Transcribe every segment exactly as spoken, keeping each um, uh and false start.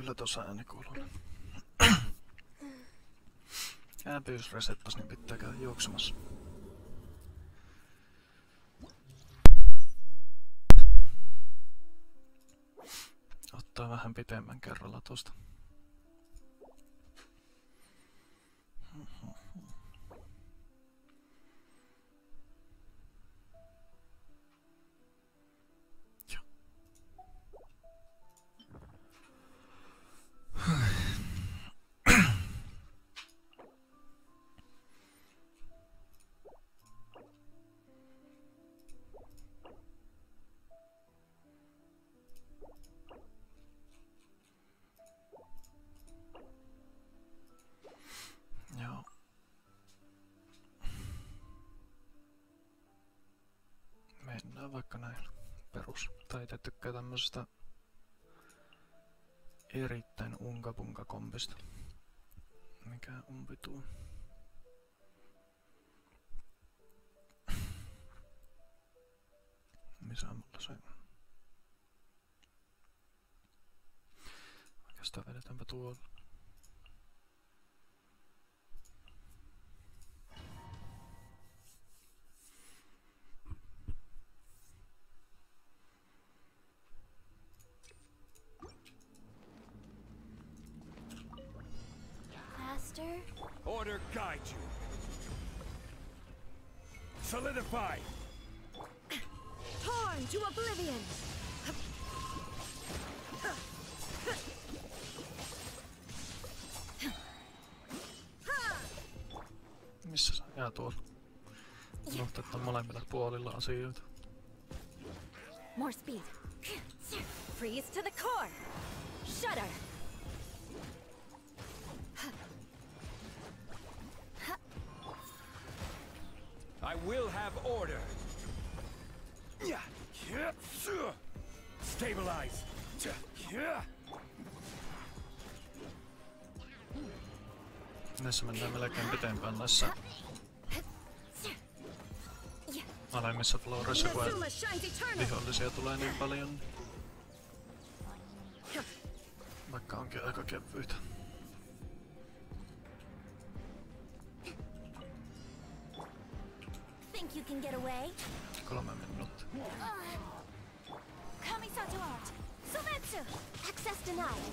Kyllä tossa ääni kuuluu. Ääpi jos resettas, niin pitää käydä juoksemassa. Ottaa vähän pitemmän kerralla tosta. Joo. Mennään vaikka näin perus. Tai itse tykkää tämmösestä erittäin unkapunka kompista. Mikä umpi tuo? Missä mulla se? Oikeastaan vedetäänpä tuolla. Order guide you. Solidify. Torn to oblivion. Missä sä jää tuolla? Unohtaa, että on molemmilla puolilla asioita. More speed. Freeze to the core. Shudder. I will have order. Stabilize. Näissä mennään melkein pitempään näissä alemmissa floorissa, kun vihollisia tulee niin paljon. Vaikka onkin aika kevyitä. Think you can get away? Kolme minuuttia. Kamisato art. Sovetsu. Access denied.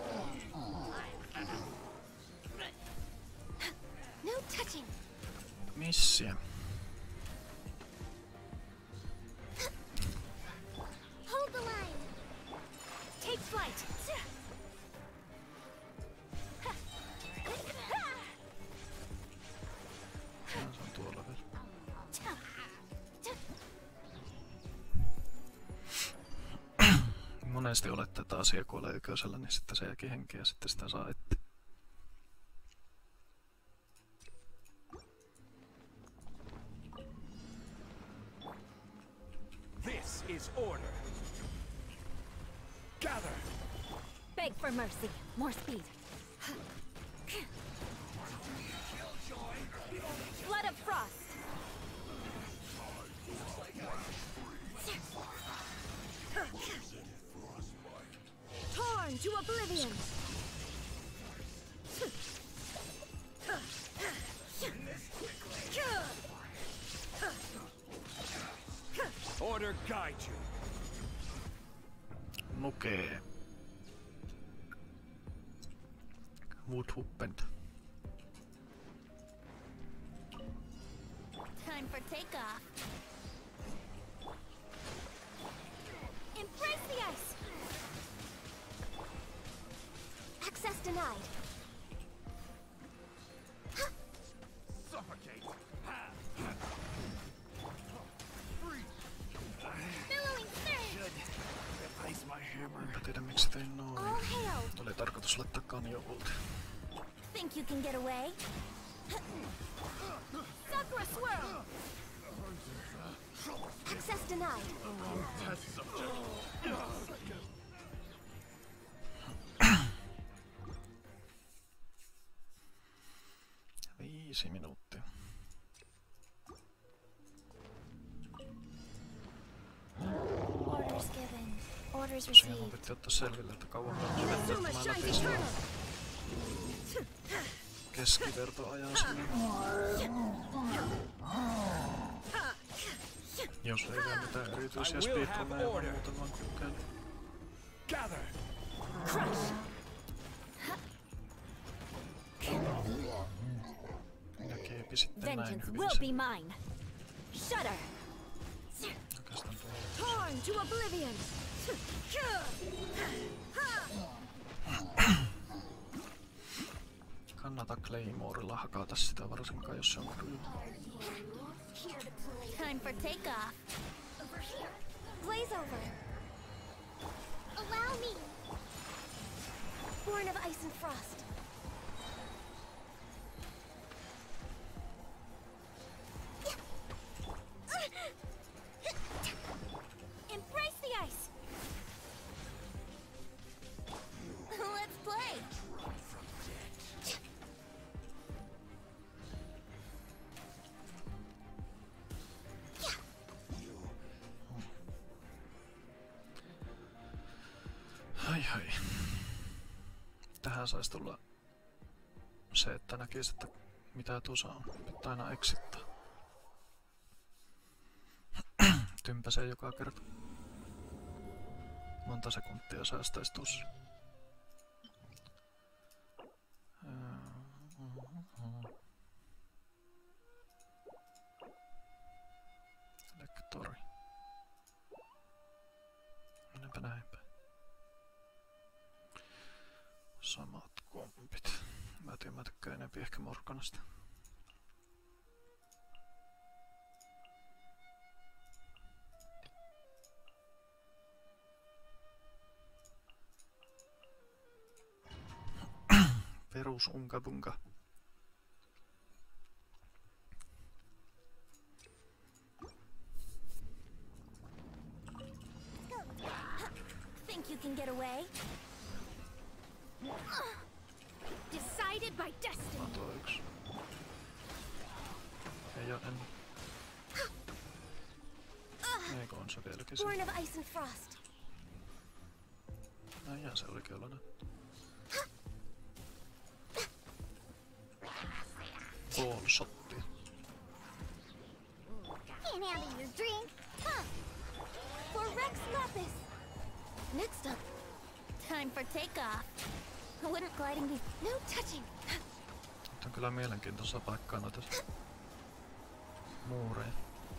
No touching. Missiä. Hold the line. Take flight. Se on tuolla vielä. Monesti olettaa, että asia kuolee yköisellä, niin sitten se jääkin henkeä ja sitten sitä saa etsiä. This is order. Gather. Beg for mercy. More speed. Flood of frost. Torn to oblivion. Order guide you. Nukee. Wood happened. Time for takeoff. Embrace the ice. Access denied. Suffocate. Billowing surge. Replace my hammer. Enpä tiedä miksi tein noin. All hail. Oli tarkoitus laittaa kanjoulta. Think you can get away? Sakura swirl. Access denied. Viisi minuuttia. Orders given. Orders Tosiaan mun received. piti ottaa selville, että kauan mä oon Inazuma mä shines läpi sitä eternal. keskivertoajaa sinne. Jos ei vielä mitään erityisiä I will have speedrunneja, vaan order. muuten vaan kokeilu. Gather. Crush. Ja keepi sitten näin Vengeance hyvin will sen. be mine. Shudder. Oikeastaan tuo Torn to oblivion. kannata Claymorella hakata sitä varsinkaan, jos se on kryy. Time for takeoff. Blaze over. Allow me. Born of ice and frost. Embrace the ice. Let's play. Hai hai. Tähän saisi tulla se, että näkisi, että mitä tuossa on. Pitää aina exittää. Tympäsee joka kerta. Monta sekuntia säästäisi tuossa. Lektori. Mennäpä näinpä. Samat kompit. Mä tiedän, mä tykkään enempi ehkä Morganasta. Perus unka bunka. Think you can get away? Decided by destiny. Mä tuo yksi. Ei oo en. Eikö on se vieläkin se? Born of ice and frost. Näin jää se olikin olla näin. Ball shotti. Can't handle your drink. Huh. For Rex Lapis. Next up. Time for takeoff. Wouldn't gliding be... No touching. Nyt on kyllä mielenkiintoista paikkaa noita muureja.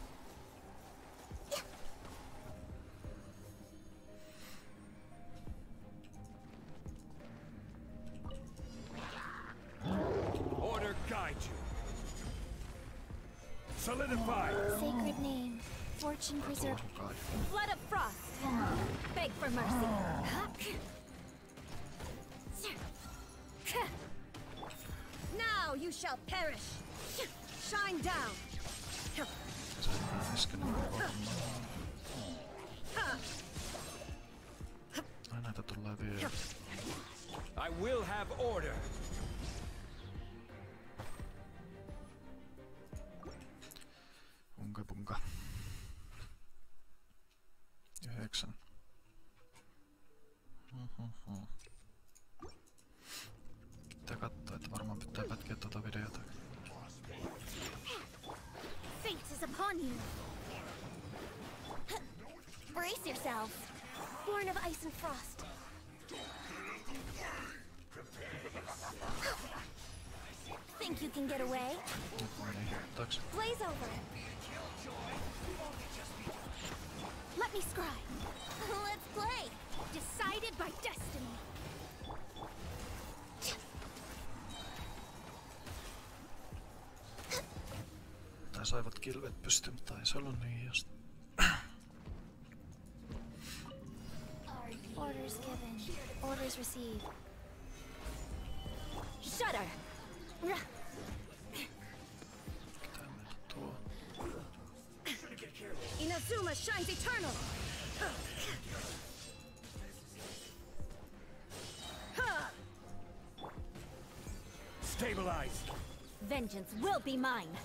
Order guide you. Solidify. Sacred name. Fortune preserve. Kai. Flood of frost. Beg for mercy. Now you shall perish. Shine down. Se on äsken Ai näitä tulee vielä. I will have order. Unka punka. Yhdeksän. Huhhuh. Pitää katsoa, että varmaan pitää pätkiä tuota videota. Fate is upon you. Brace yourselves. Born of ice and frost. Think you can get away? Niin, taakse. Blaze over. Let me scry. Let's play. Decided by destiny. Tai saivat kilvet pystyyn, mutta ei se ollut niin just. Orders given. Orders received. Shudder. Ruh. Pitää mennä tuo. Inazuma shines eternal. Stabilize. Vengeance will be mine.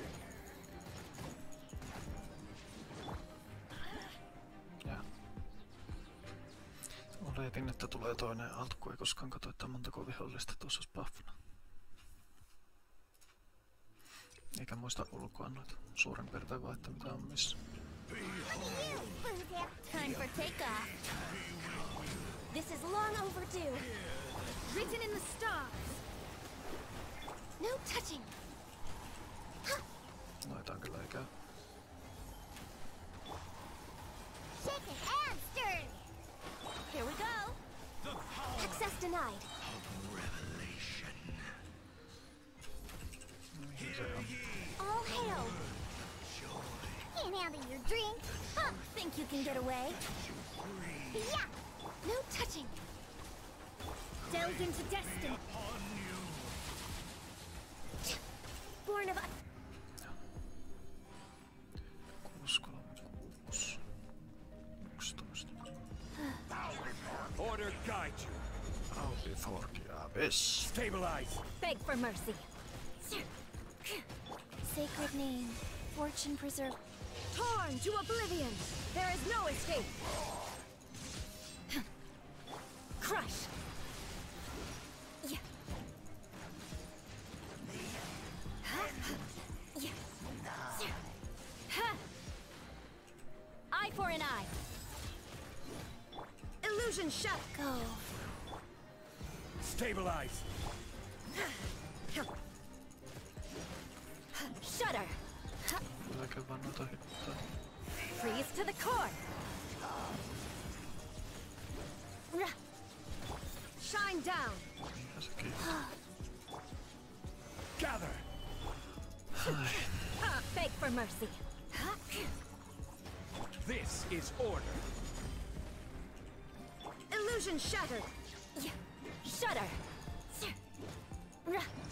Ja. Mietin, että tulee toinen aalto, kun ei koskaan katso, että montako vihollista tuossa olisi buffana. Eikä muista ulkoa noita suurin piirtein vaan, että mitä on missä. Time for takeoff. This is long overdue. Written in the stars. No touching. Noitaan kyllä ei käy. Shaken and stirred. Here we go. Access denied. Mihin se on? All hail. Can't handle your drink. Huh, think you can get away? Yeah. No touching. Delve into destiny. Born of kuusi kolme kuusi yksitoista. Order guide you. Bow before the abyss. Stabilize. beg for mercy. Sacred name, fortune preserve. Torn to oblivion. There is no escape. Crush. Yeah. Yeah. Eye for an eye. Illusion shut. Go. Stabilize. Shudder. Kylläkö vaan noita hittaa? Freeze to the core. Shine down. Mikä se kiinni? Gather. Beg for mercy. This is order. Illusion shattered. Shudder.